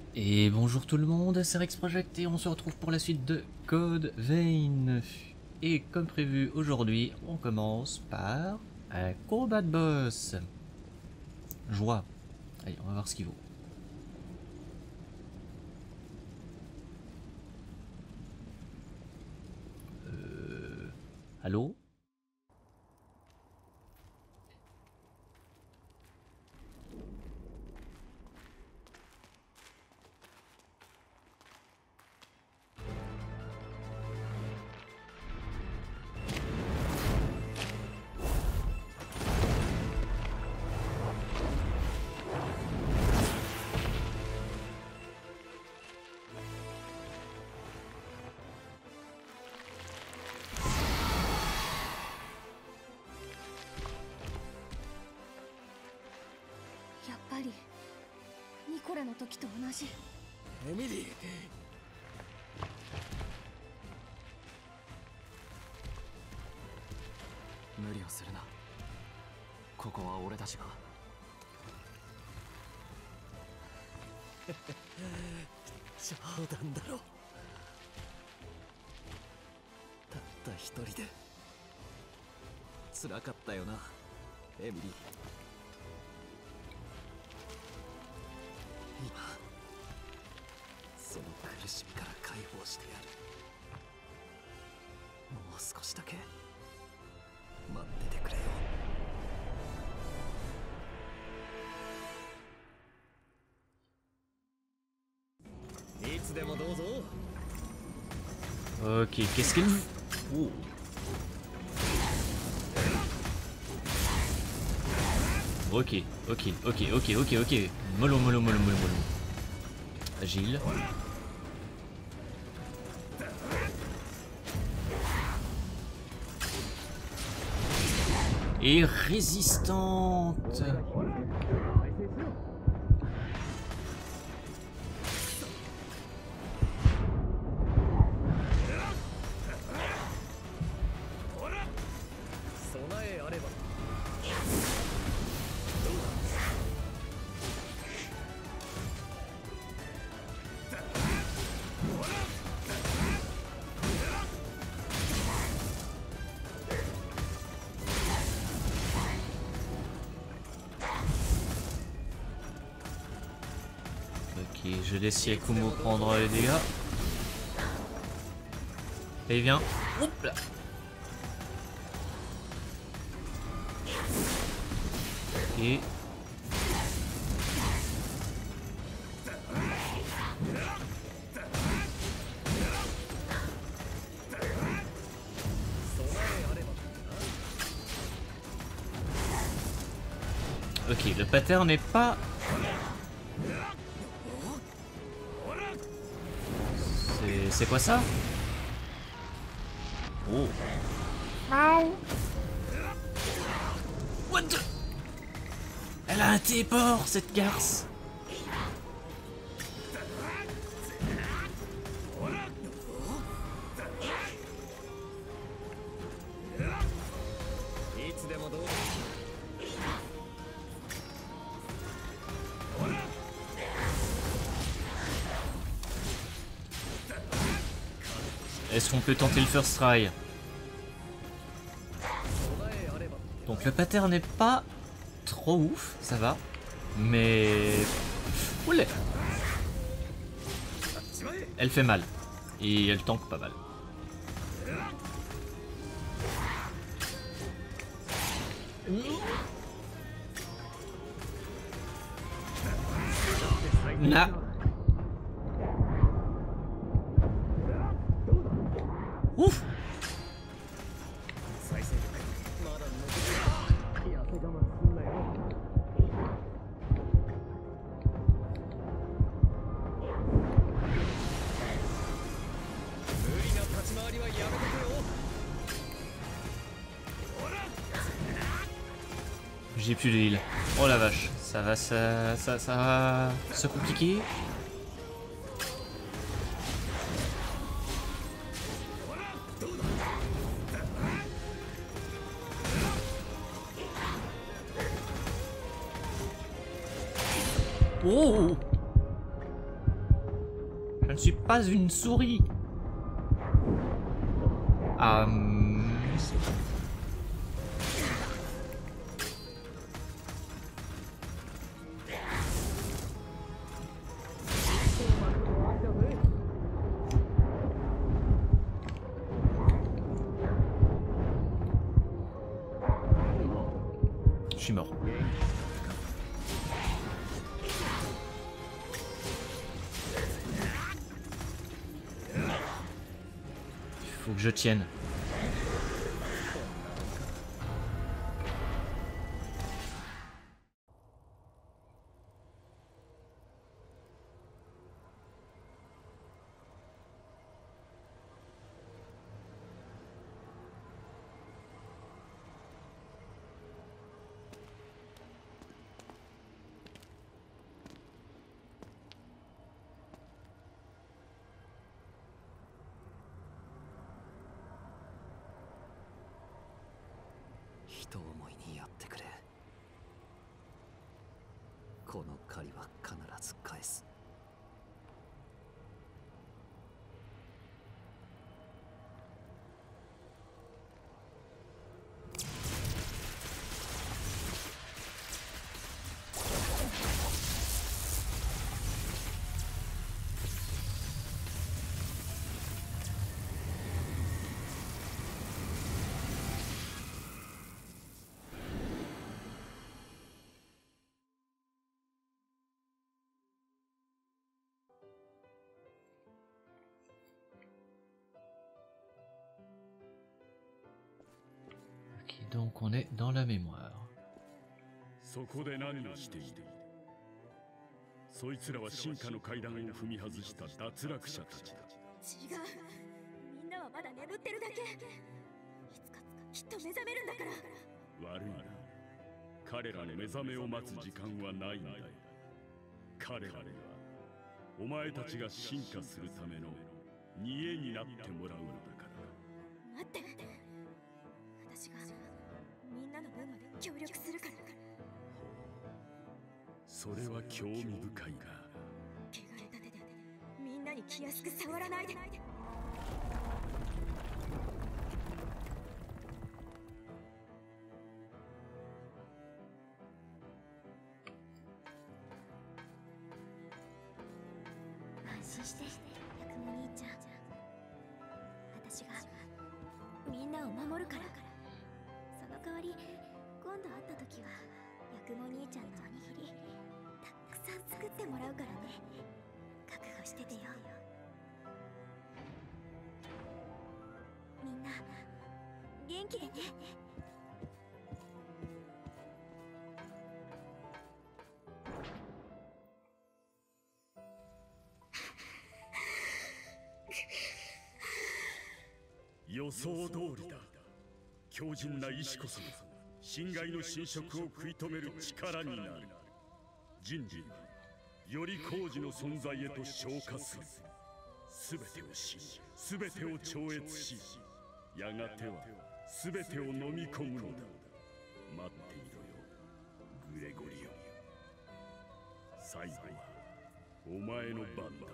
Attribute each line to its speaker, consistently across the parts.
Speaker 1: Et bonjour tout le monde, c'est Rex Project et on se retrouve pour la suite de Code Vein. Et comme prévu aujourd'hui, on commence par un combat de boss. Joie. Allez, on va voir ce qu'il vaut. Allô?
Speaker 2: エミリー、無理をするな。ここは俺たちが。冗談だろ。たった一人で辛かったよな、エミリー。今その苦しみから解放してやる。もう少しだけ待っててくれよ。いつでもどうぞ。
Speaker 1: Ok, qu'est-ce qu'il me... Oh. Ok, ok, ok, ok, ok, ok. Mollo, mollo, mollo, mollo, mollo. Agile. Et résistante. Ok, je laisse Yakumo prendre les dégâts. Allez, viens. Hop là. Ok. Ok, le pattern n'est pas... C'est quoi ça? Oh. What the... Elle a un téport, cette garce. Est-ce qu'on peut tenter le first try? Donc le pattern n'est pas trop ouf, ça va. Mais... Oulé. Elle fait mal. Et elle tank pas mal. Na. Ouf. J'ai plus de heal. Oh la vache, ça va se compliquer. Oh. Je ne suis pas une souris. Je suis mort. Faut que je tienne.
Speaker 2: 人思いにやってくれ。この借りは必ず返す。
Speaker 1: Donc on est dans la mémoire.
Speaker 3: そこで何をしている？そいつらは進化の階段を踏み外した脱落者たちだ。
Speaker 4: 違う。みんなはまだ眠ってるだけ。いつかきっと目覚めるんだから。
Speaker 3: 悪いな。彼らの目覚めを待つ時間はないんだよ。彼らにはお前たちが進化するための煮えになってもらうのだから。
Speaker 4: 待って。私がみんなの分まで協力するから。
Speaker 3: それは興味深いな。
Speaker 4: 汚れた手でみんなに気安く触らないで。安心して、ヤクモ兄ちゃん。私がみんなを守るから。その代わり、今度会った時はヤクモ兄ちゃんのおにぎりたくさん作ってもらうからね。覚悟しててよ。みんな元気でね。
Speaker 3: 予想通りだ。強靭な意志こそ侵害の侵食を食い止める力になる。人類はより高次の存在へと昇華する。全てを知り、全てを超越し、やがては全てを飲み込むのだ。待っていろよ、グレゴリオ。最後はお前の番だ。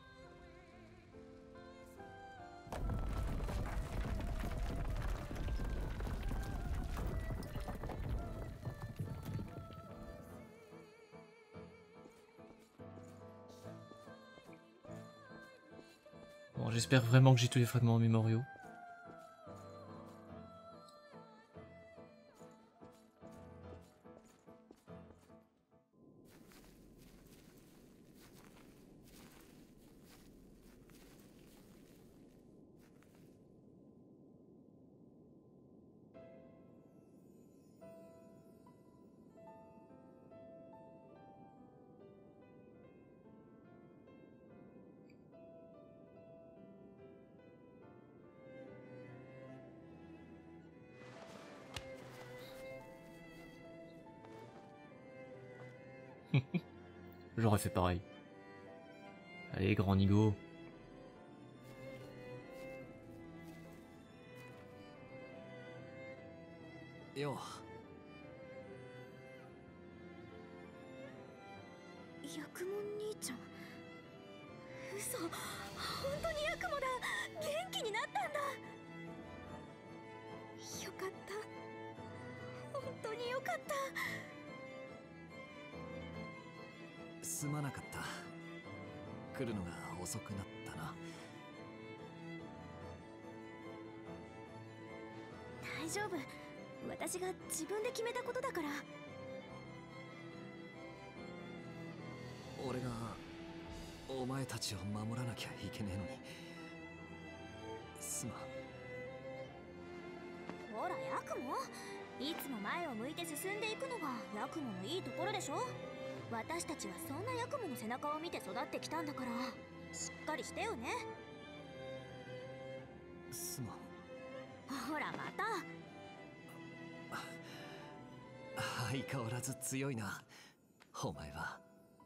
Speaker 1: Bon, j'espère vraiment que j'ai tous les fragments mémoriaux. J'aurais fait pareil. Allez, grand Nigo.
Speaker 2: Yo.
Speaker 4: ヤクモン兄ちゃん。 嘘、本当にヤクモだ。元気になったんだ。よかった、本当によかった。
Speaker 2: すまなかった。来るのが遅くなったな。
Speaker 4: 大丈夫、私が自分で決めたことだから。
Speaker 2: 俺がお前たちを守らなきゃいけねえのにすまん。
Speaker 4: ほらヤクモ、いつも前を向いて進んでいくのがヤクモのいいところでしょ。私たちはそんなヤクモの背中を見て育ってきたんだから、しっかりしてよね。
Speaker 2: すまん。
Speaker 4: ほらまた。
Speaker 2: 相変わらず強いなお前は。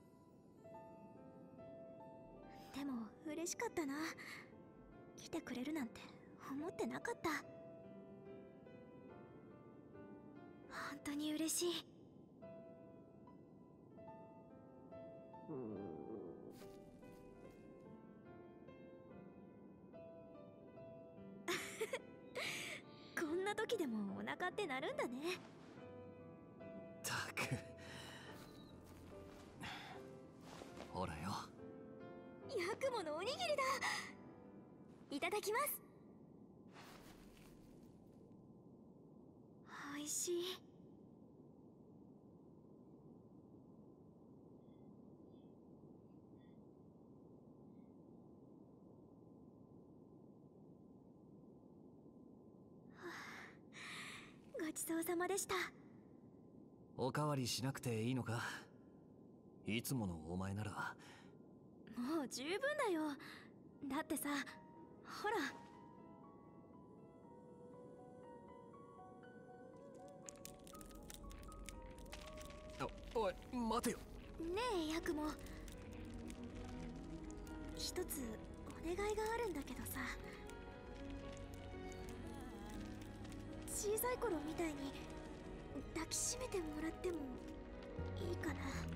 Speaker 4: でも嬉しかったな。来てくれるなんて思ってなかった。本当に嬉しい。こんな時でもお腹って鳴るんだね。
Speaker 2: たくほらよ。
Speaker 4: ヤクモのおにぎりだ。いただきます。おいしい。ごちそうさまでした。
Speaker 2: おかわりしなくていいのか。いつものお前なら。
Speaker 4: もう十分だよ。だってさ、ほら。
Speaker 2: おい待てよ。
Speaker 4: ねえヤクモ、一つお願いがあるんだけどさ。小さい頃みたいに抱きしめてもらってもいいかな。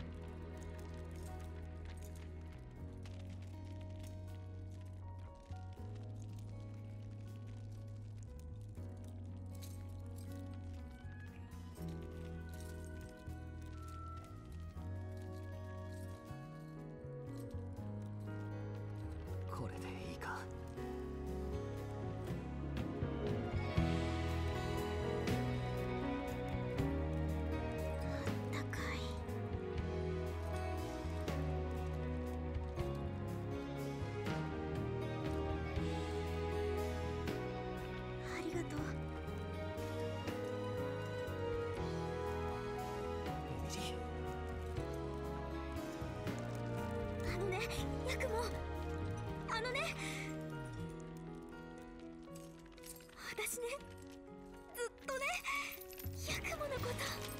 Speaker 2: これでいいか。
Speaker 4: ヤクモ、私ね、ずっとね、ヤクモのこと。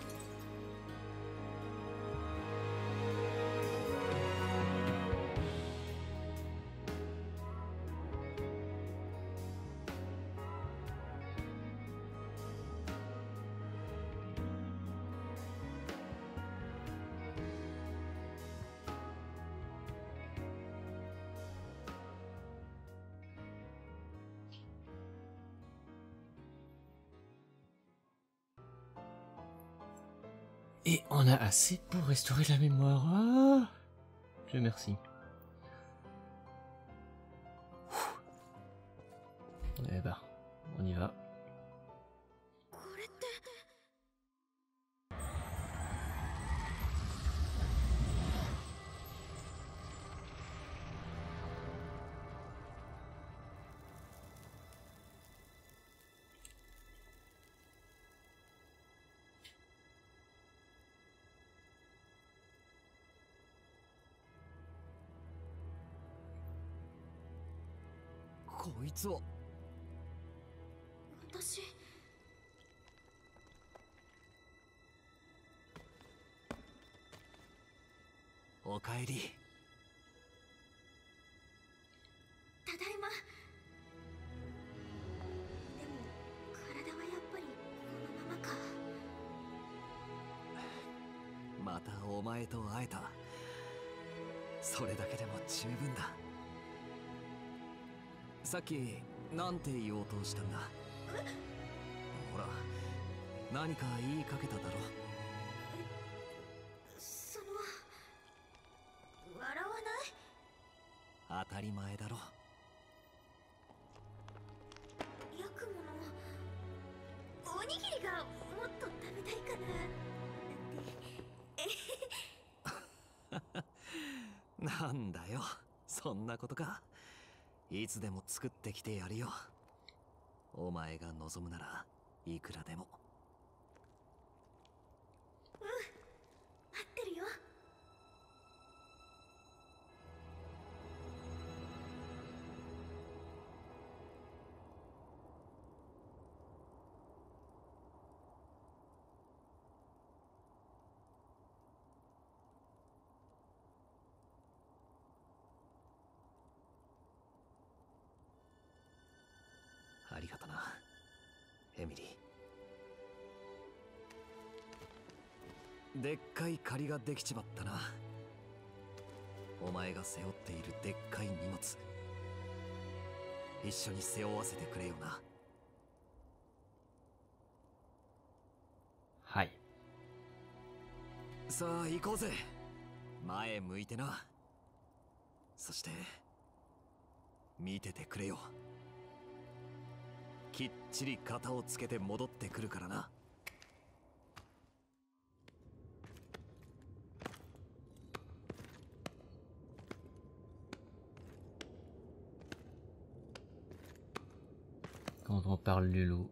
Speaker 1: Et on a assez pour restaurer la mémoire. Ah, Dieu merci. Eh ben, on y va.
Speaker 4: これって。
Speaker 2: こいつを。
Speaker 4: 私。
Speaker 2: おかえり。
Speaker 4: ただいま。でも体はやっぱりこのままか。
Speaker 2: またお前と会えた。それだけでも十分だ。 さっきなんて言おうとしたんだ。ほら、何か言いかけただろ。
Speaker 4: その笑わない？
Speaker 2: 当たり前だろ。
Speaker 4: ヤクモのおにぎりがもっと食べたいかなって。
Speaker 2: なんだよ、そんなことか。いつでも作ってきてやるよ。お前が望むならいくらでも。
Speaker 4: 待ってるよ。
Speaker 2: ありがとな、エミリー。でっかい借りができちまったな。お前が背負っているでっかい荷物、一緒に背負わせてくれよな。
Speaker 1: はい。
Speaker 2: さあ行こうぜ。前向いてな。そして見ててくれよ。きっちり型をつけて戻ってくるからな。
Speaker 1: Quand on parle du loup.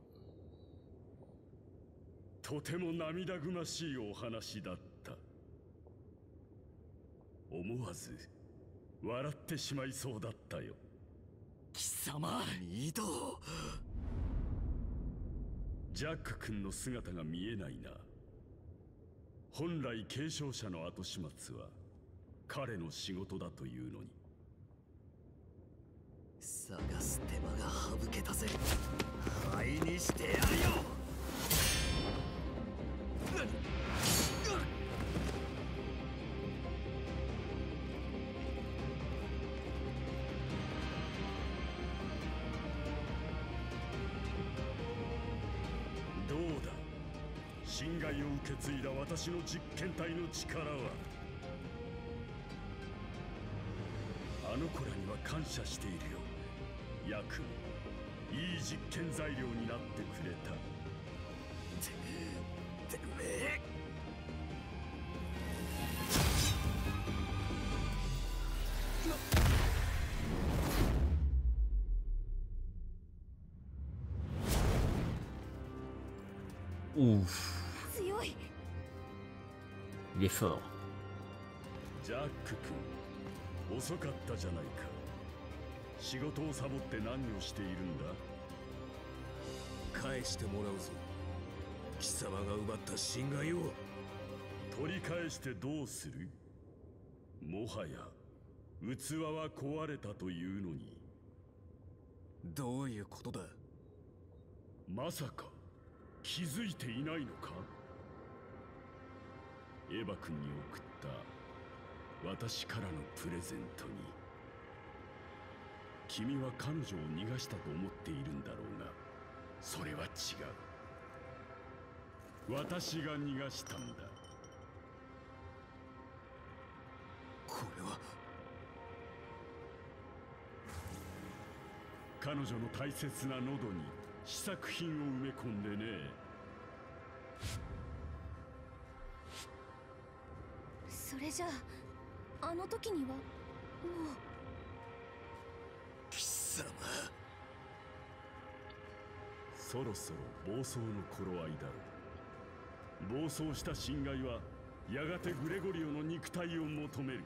Speaker 3: とても涙ぐましいお話だった。思わず笑ってしまいそうだったよ。
Speaker 2: 貴様、ミド。
Speaker 3: ジャック君の姿が見えないな。本来継承者の後始末は彼の仕事だというのに。
Speaker 2: 探す手間が省けたぜ。灰にしてやるよ。何？
Speaker 3: どうだ、侵害を受け継いだ私の実験体の力は。あの子らには感謝しているよ。ヤクモ、いい実験材料になってくれた。
Speaker 2: てめえ。
Speaker 1: Ouf.
Speaker 4: 強い。
Speaker 1: Il est fort.
Speaker 3: ジャック君、遅かったじゃないか。仕事をサボって何をしているんだ？
Speaker 5: 返してもらうぞ。貴様が奪った侵害を。
Speaker 3: 取り返してどうする？もはや器は壊れたというのに。
Speaker 5: どういうことだ？
Speaker 3: まさか気づいていないのか？エヴァ君に送った私からのプレゼントに。君は彼女を逃がしたと思っているんだろうが、それは違う。私が逃がしたんだ。
Speaker 5: これは。
Speaker 3: 彼女の大切な喉に試作品を埋め込んでね。
Speaker 4: それじゃあ、あの時にはもう。
Speaker 5: 貴様。
Speaker 3: そろそろ暴走の頃合いだろう。暴走した侵害はやがてグレゴリオの肉体を求める。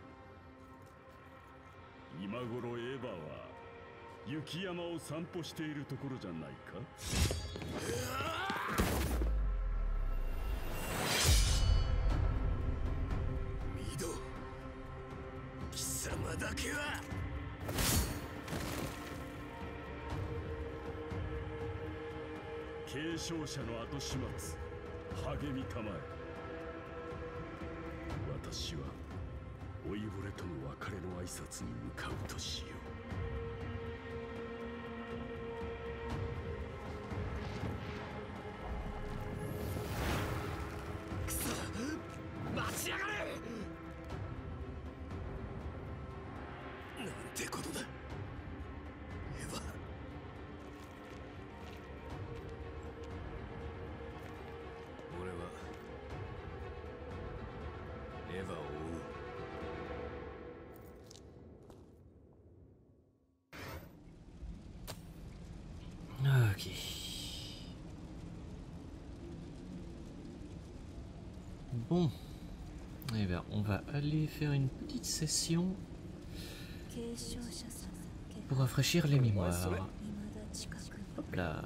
Speaker 3: 今頃エヴァは雪山を散歩しているところじゃないか？
Speaker 5: ミド、貴様だけは。
Speaker 3: 継承者の後始末、励みたまえ。私は老いぼれとの別れの挨拶に向かうとしよう。
Speaker 1: Ok. Bon. Eh bien, on va aller faire une petite session pour rafraîchir les mémoires. Hop là.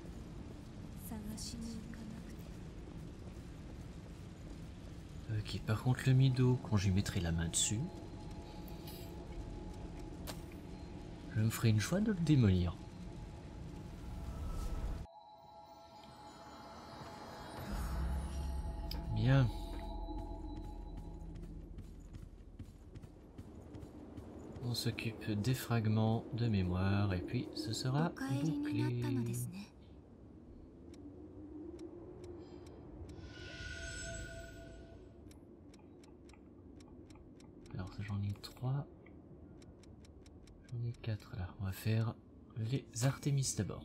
Speaker 1: Ok, par contre le Mido, quand j'y mettrai la main dessus, je me ferai une joie de le démolir. Bien. On s'occupe des fragments de mémoire et puis ce sera bouclé. Alors ça j'en ai 3. J'en ai 4 là. On va faire les Artémis d'abord.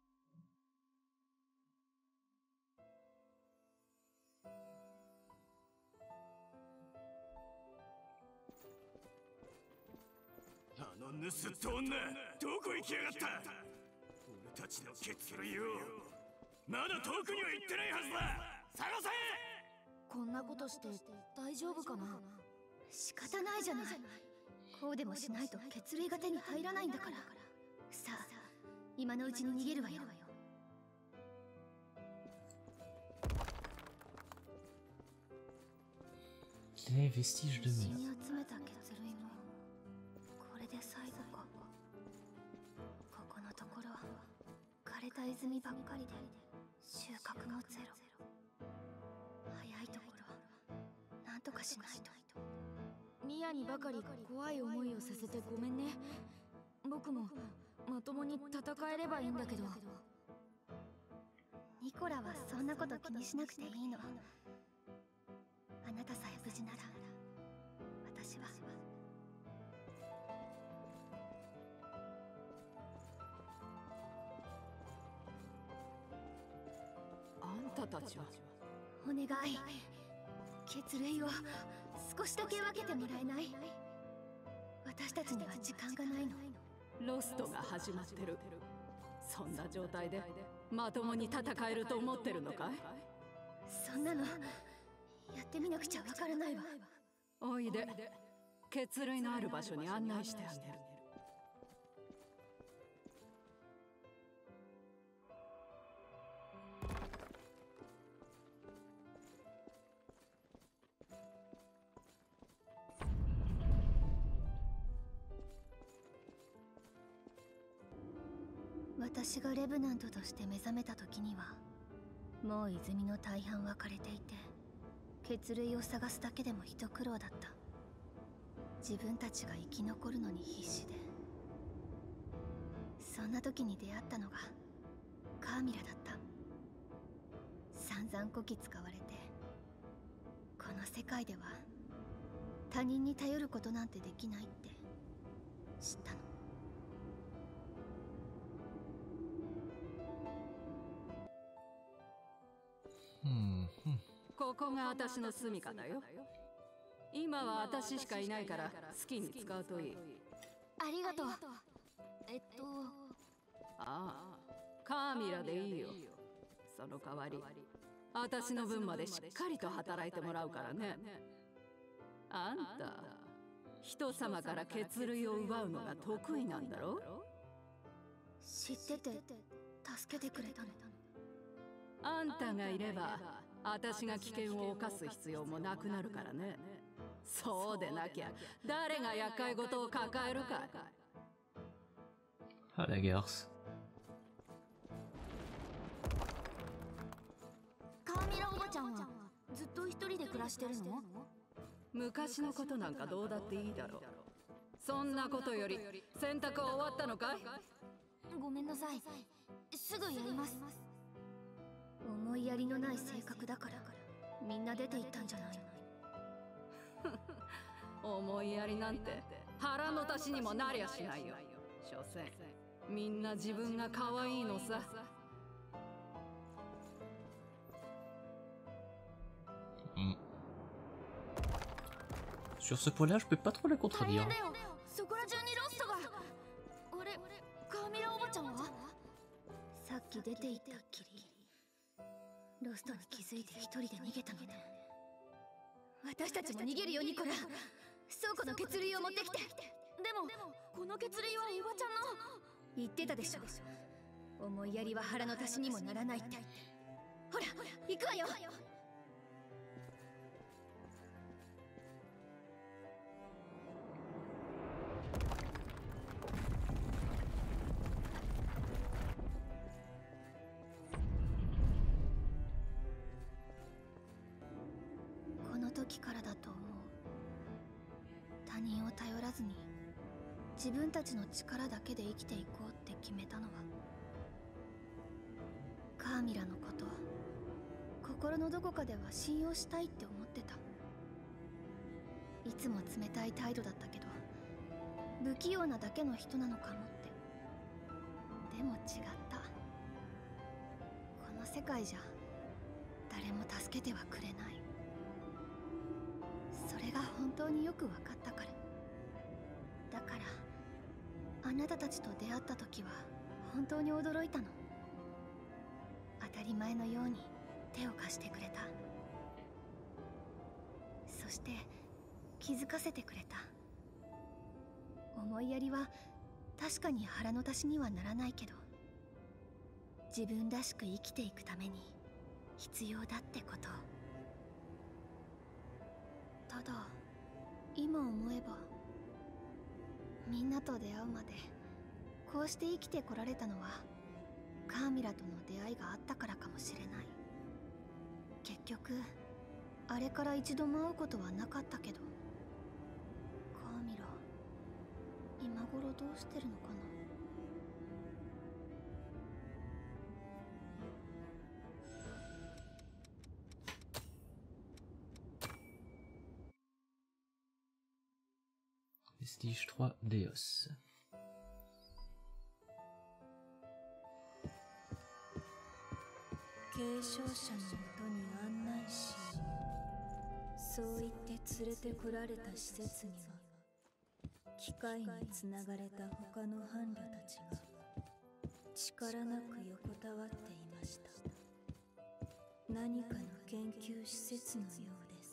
Speaker 4: こんなことして大丈夫かな。仕方ないじゃない。こうでもしないと血類が手に入らないんだから。さあ、今のうちに逃げるわよ。
Speaker 1: Les vestiges de
Speaker 4: 死
Speaker 1: mer.
Speaker 4: に集めた血類もこれで最後か。ここのところ枯れた泉ばっかりで収穫もゼロ。早いところなんとかしないと。ミヤにばかり怖い思いをさせてごめんね。僕もまともに戦えればいいんだけど。ニコラはそんなこと気にしなくていいの。あなたさえ無事なら私は。
Speaker 6: あんたたちは。
Speaker 4: お願い、血類を少しだけ分けてもらえない？私たちには時間がないの。
Speaker 6: ロストが始まってる。そんな状態でまともに戦えると思ってるのかい？
Speaker 4: そんなのやってみなくちゃわからないわ。
Speaker 6: おいで、血類のある場所に案内してあげる。
Speaker 4: 私がレブナントとして目覚めた時にはもう泉の大半は枯れていて、血類を探すだけでも一苦労だった。自分たちが生き残るのに必死で。そんな時に出会ったのがカーミラだった。散々こき使われて、この世界では他人に頼ることなんてできないって知ったの。
Speaker 6: ここが私の住処だよ。今は私しかいないから好きに使うといい。
Speaker 4: ありがとう。
Speaker 6: ああ、カーミラでいいよ。その代わり私の分までしっかりと働いてもらうからね。あんた人様から血類を奪うのが得意なんだろ？
Speaker 4: 知ってて助けてくれたの。
Speaker 6: あんたがいれば私が危険を冒す必要もなくなるからね。そうでなきゃ誰が厄介事を抱えるか。
Speaker 1: Ah la garce.
Speaker 4: カーミラおばちゃんはずっと一人で暮らしてるの？
Speaker 6: 昔のことなんかどうだっていいだろう。そんなことより洗濯は終わったのかい？
Speaker 4: ごめんなさい、すぐやります。思いやりのない性格だからみんな出て行ったんじゃないの？
Speaker 6: 思いやりなんて腹の足しにもなりゃしないよ。所詮みんな自分が可愛いのさ。
Speaker 1: Sur ce point-là, je peux pas trop la contredire.
Speaker 4: そこら中にロストが。あれ、カーミラおばちゃんは？ さっき出て行ったっきりロストに気づいて一人で逃げたのね。私たちも逃げるよニコラ。倉庫の血類を持ってきて。でもこの血類はおばちゃんの。言ってたでしょ、思いやりは腹の足しにもならないって。ほら行くわよ。この時からだと思う。他人を頼らずに自分たちの力だけで生きていこうって決めたのは、カーミラのこと心のどこかでは信用したいって思ってた。いつも冷たい態度だったけど不器用なだけの人なのかもって。でも違った。この世界じゃ誰も助けてはくれない。それが本当によく分かったから。だからあなたたちと出会った時は本当に驚いたの。当たり前のように手を貸してくれた。そして気づかせてくれた。思いやりは確かに腹の足しにはならないけど、自分らしく生きていくために必要だってこと。ただ今思えば、みんなと出会うまでこうして生きてこられたのはカーミラとの出会いがあったからかもしれない。結局あれから一度も会うことはなかったけど、カーミラ今頃どうしてるのかな。
Speaker 1: Vestige 3 Deos.
Speaker 4: 継承者のもとに案内し、そう言って連れてこられた施設には、機械につながれた他の伴侶たちが力なく横たわっていました。何かの研究施設のようです。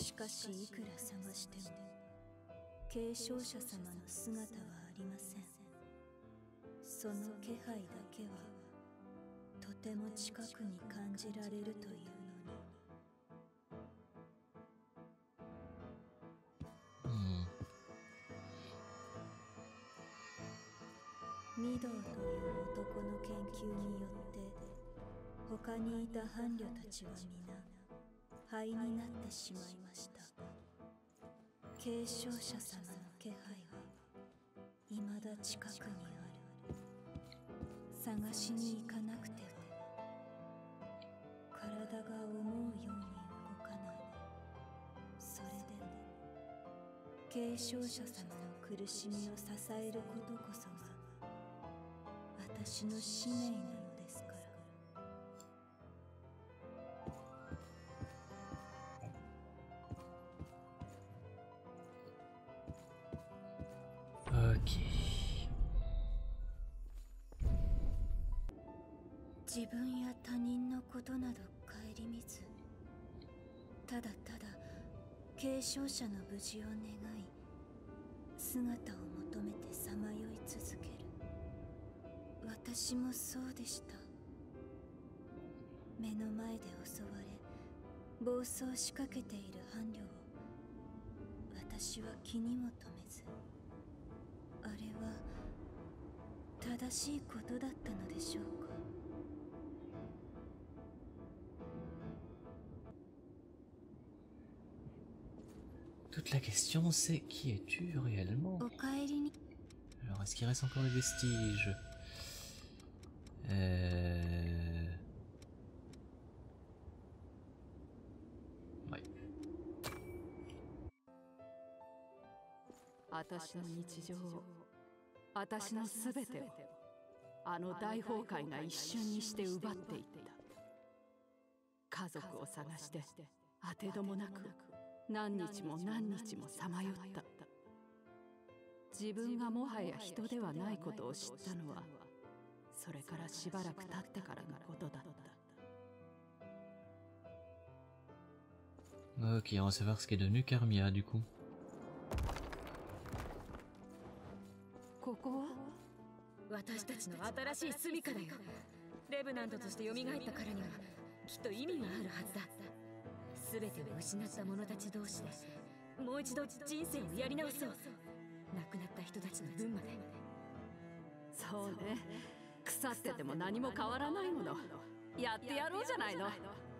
Speaker 4: しかしいくら探しても継承者様の姿はありません。その気配だけはとても近くに感じられるというのに。ミドーという男の研究によって他にいた伴侶たちは皆灰になってしまいました。継承者様の気配は未だ近くにある。探しに行かなくては体が思うように動かない。それでも継承者様の苦しみを支えることこそが私の使命なのですから。自分や他人のことなど顧みず、ただただ継承者の無事を願い、姿を求めてさまよい続ける。私もそうでした。目の前で襲われ暴走しかけている伴侶を私は気にも留めず、あれは正しいことだったのでしょうか。
Speaker 1: Toute la question c'est qui es-tu réellement? Alors est-ce qu'il reste encore des vestiges? Ouais.
Speaker 6: 私の日常を、私のすべてをあの大崩壊が一瞬にして奪っていった。家族を探して当てどもなく何日も何日もさまよった。自分がもはや人ではないことを知ったのはそれからしばらく経ってからのことだった。
Speaker 1: Ok, on va savoir ce qu'est devenu Carmilla du coup.
Speaker 6: ここは
Speaker 7: 私たちの新しい住処だよ。レブナントとして蘇ったからにはきっと意味があるはずだ。全てを失った者たち同士でもう一度人生をやり直そう。亡くなった人たちの分まで。
Speaker 6: そうね、腐ってても何も変わらないもの。やってやろうじゃないの。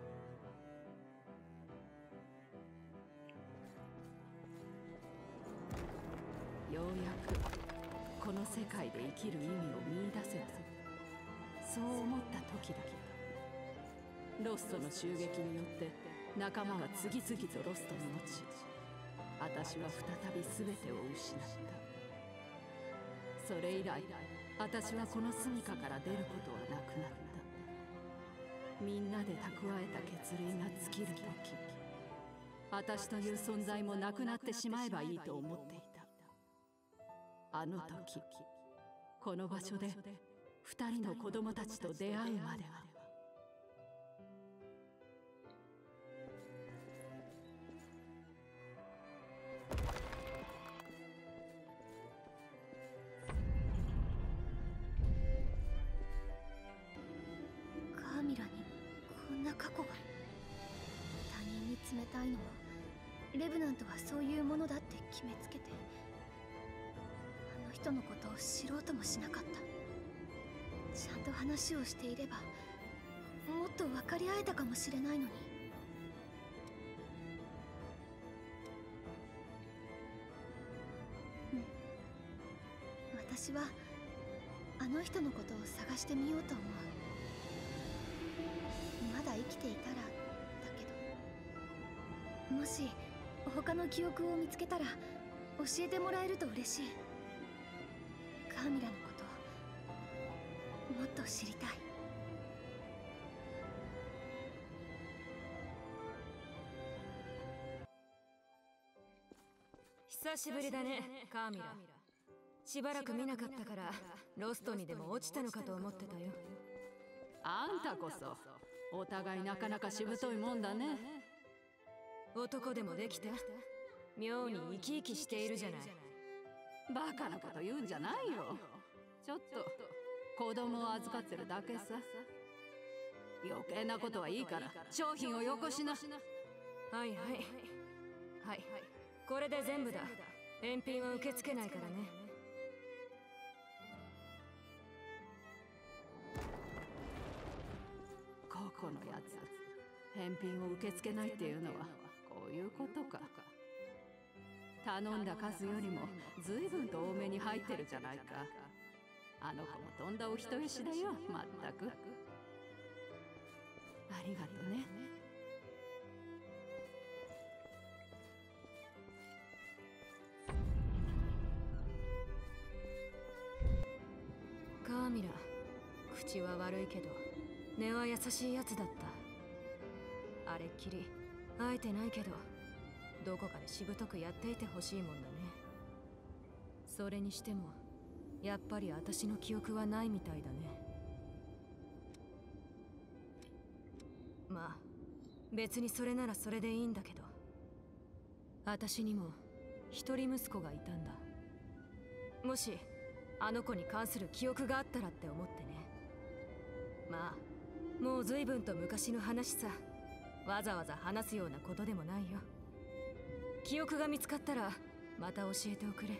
Speaker 6: ようやくこの世界で生きる意味を見出せた。そう思った時だけだ。ロストの襲撃によって仲間は次々とロストに落ち、私は再び全てを失った。それ以来私はこの住処から出ることはなくなった。みんなで蓄えた血類が尽きる時、私という存在もなくなってしまえばいいと思っていた。あの時この場所で2人の子供たちと出会うまでは。
Speaker 4: カーミラにこんな過去が。他人に冷たいのはレブナントはそういうものだって決めつけて、あの人のことを知ろうともしなかった。ちゃんと話をしていればもっと分かり合えたかもしれないのに。私はあの人のことを探してみようと思う。まだ生きていたらだけど、もし他の記憶を見つけたら教えてもらえると嬉しい。カーミラのことをもっと知りたい。
Speaker 7: 久しぶりだね、カーミラ。しばらく見なかったからロストにでも落ちたのかと思ってたよ。
Speaker 6: あんたこそお互いなかなかしぶといもんだね。
Speaker 7: 男でもできた？妙に生き生きしているじゃない。
Speaker 6: バカなこと言うんじゃないよ。ちょっと子供を預かってるだけさ。余計なことはいいから商品をよこしな。
Speaker 7: はいはいはい、これで全部だ。返品は受け付けないからね。
Speaker 6: ここのやつ、返品を受け付けないっていうのはこういうことか。頼んだ数よりも随分と多めに入ってるじゃないか。あの子もとんだお人よしだよ、まったく。ありがとね。
Speaker 7: カーミラ、口は悪いけど根は優しいやつだった。あれっきり会えてないけどどこかでしぶとくやっていてほしいもんだね。それにしてもやっぱり私の記憶はないみたいだね。まあ別にそれならそれでいいんだけど、私にも一人息子がいたんだ。もしあの子に関する記憶があったらって思ってね。まあもう随分と昔の話さ。わざわざ話すようなことでもないよ。記憶が見つかったらまた教えておくれ。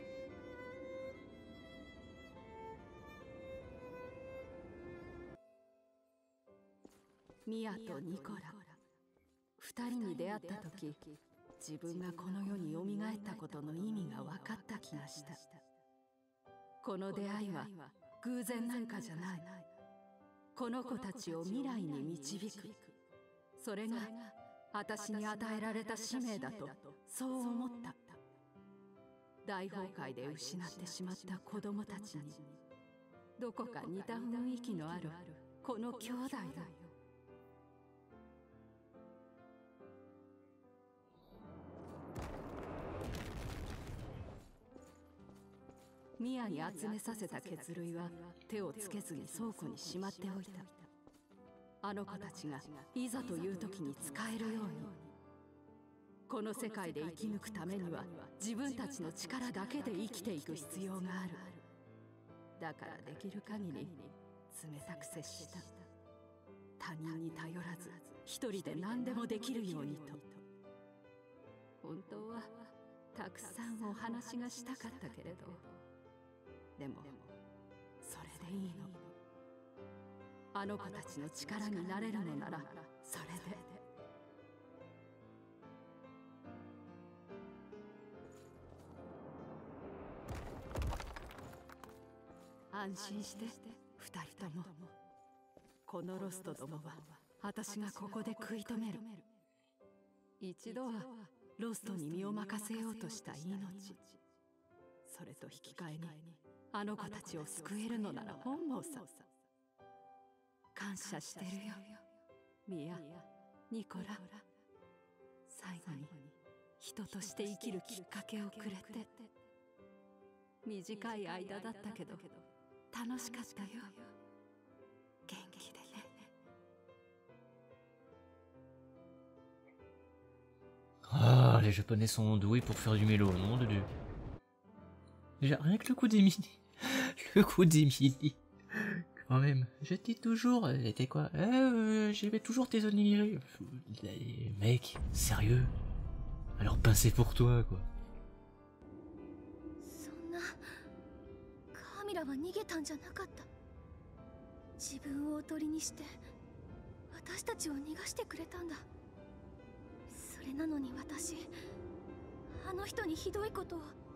Speaker 6: ミアとニコラ、二人に出会った時、自分がこの世によみがえったことの意味が分かった気がした。この出会いは偶然なんかじゃない。この子たちを未来に導く、それが私に与えられた使命だと、そう思った。大崩壊で失ってしまった子供たちにどこか似た雰囲気のあるこの兄弟だよ。 ミアに集めさせた血類は手をつけずに倉庫にしまっておいた。あの子たちがいざという時に使えるように。この世界で生き抜くためには自分たちの力だけで生きていく必要がある。だからできる限り冷たく接した。他人に頼らず一人で何でもできるようにと。本当はたくさんお話がしたかったけれど、でもそれでいいの。あの子たちの力になれるのならそれで。安心して二人とも。このロストどもは私がここで食い止める。一度はロストに身を任せようとした命、それと引き換えにあの子たちを救えるのなら本望さ。感謝してるよミア、ニコラ。最後に人として生きるきっかけをくれて。短い間だったけど楽しかったよ。元気でね。
Speaker 1: Ah, les Japonais sont doués pour faire du mélo, nom de Dieu. Déjà, rien que le coup d'Emily. Le coup d'Emily. Quand même, j'étais toujours... T'es quoi? J'avais toujours tes onigiri. Mec, sérieux? Alors pincez pour toi, quoi.
Speaker 4: カミラは逃げたんじゃなかった。自分をおとりにして私たちを逃がしてくれたんだ。それなのに私、あの人にひどいことを。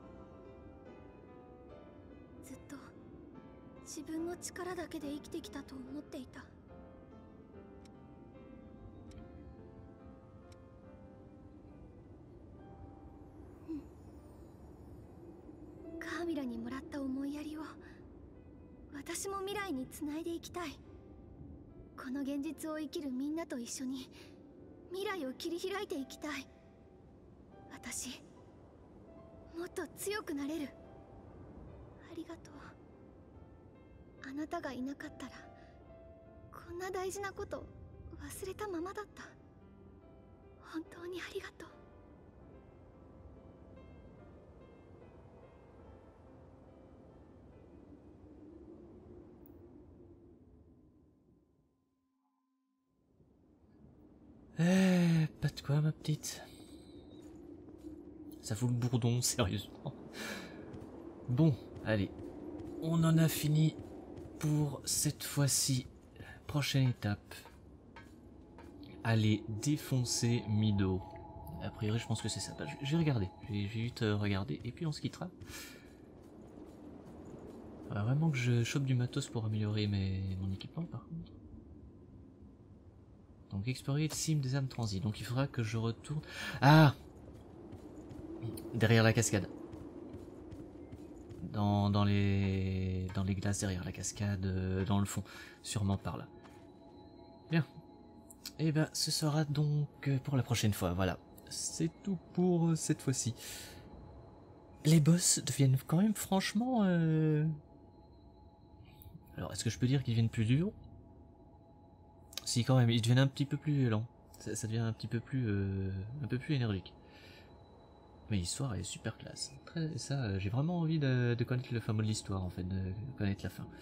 Speaker 4: ずっと自分の力だけで生きてきたと思っていた。カーミラにもらった思いやりを私も未来につないでいきたい。この現実を生きるみんなと一緒に未来を切り開いていきたい。私もっと強くなれる。ありがとう。あなたがいなかったらこんな大事なこと忘れたままだった。本当にありがとう。
Speaker 1: Pas de quoi, ma petite. Ça fout le bourdon, sérieusement. Bon, allez. On en a fini pour cette fois-ci. Prochaine étape. Aller défoncer Mido. A priori, je pense que c'est ça. Je vais regarder. Je vais vite regarder et puis on se quittera. Faudra vraiment que je chope du matos pour améliorer mon équipement, par contre. Donc explorer le cime des âmes transis. Donc il faudra que je retourne... Ah! Derrière la cascade. Dans les glaces derrière la cascade, dans le fond. Sûrement par là. Bien. Et ben ce sera donc pour la prochaine fois. Voilà. C'est tout pour cette fois-ci. Les boss deviennent quand même franchement... Alors est-ce que je peux dire qu'ils deviennent plus durs? Si, quand même, ils deviennent un petit peu plus violents. Ça devient un petit peu plus énergique. Mais l'histoire est super classe. Ça, j'ai vraiment envie de connaître le fin mot de l'histoire, en fait, de connaître la fin.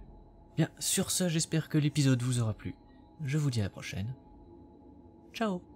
Speaker 1: Bien, sur ce, j'espère que l'épisode vous aura plu. Je vous dis à la prochaine. Ciao!